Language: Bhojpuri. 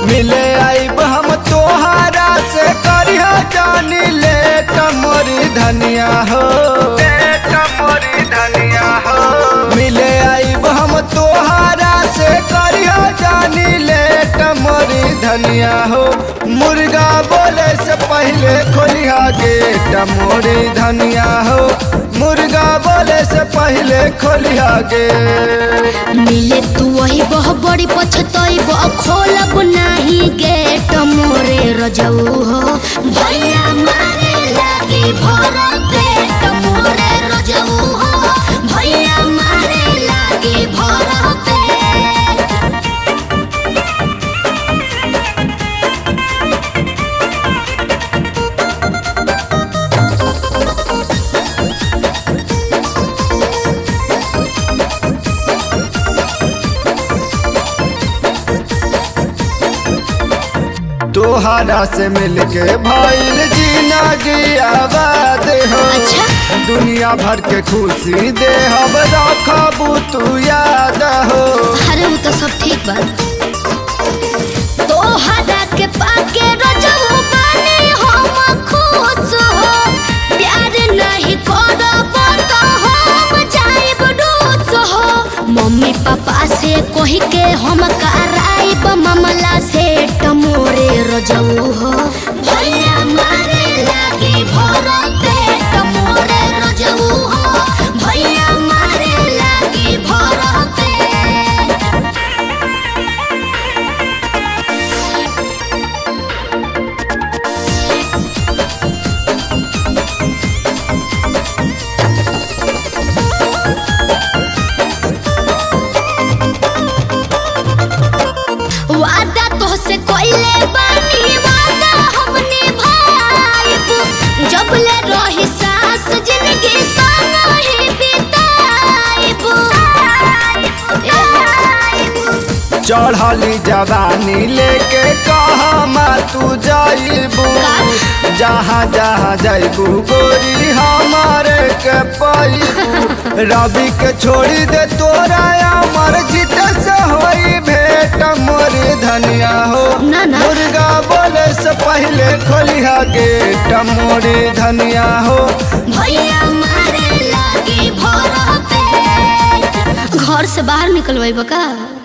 मिले आइब हम तोहरा से करिया जानी ले मोरी धनिया हो, मोरी धनिया हो। मिले आइब हम तोहरा से करिया जानी ले मोरी धनिया हो। मुर्गा बोले से पहले खोलिया गेट मोरी धनिया हो, मुर्गा बोले से पहले खोलिया गेट। मिले तू वही बहुत बड़ी पछताई खोलब नहीं गेट मोरे रजऊ हो। भैया मारे लागी भर पेट मोरे रजऊ हो, भैया मारे लागी भर पेट। तोहरा से मिलके भइल जिंदगी आबाद हो। अच्छा? दुनिया भर के खुशी दे हम रखबू तू याद हो। अरे वो तो सब ठीक बा, तोहरा के पाके रजऊ बानी हम खुश हो। प्यार नहीं करब तो हम जाइब डूस हो। मम्मी पापा से कही के हम कराइब मामला सेट मोरे रजऊ हो। भैया मारे लागी भर पेट मोरे रजऊ हो, भैया मारे लागी भर पेट। वादा तो से कोइले बानी वादा हमने भाईब, जब ले रही सास जिंदगी संग ही बिताइब। चढ़ली जवानी लेके कहमा तू जाइबू, जहाँ जहाँ जाइबू गोरी हमारे के पाइबू। रवि के छोड़ी दे तोरा अमर जीत से होई भेंट मोरी धनिया हो। मुर्गा बोले से पहले खोलिया गेट मोरी धनिया हो। भैया मारे लागी भर पेट। घर से बाहर निकलवाइब का?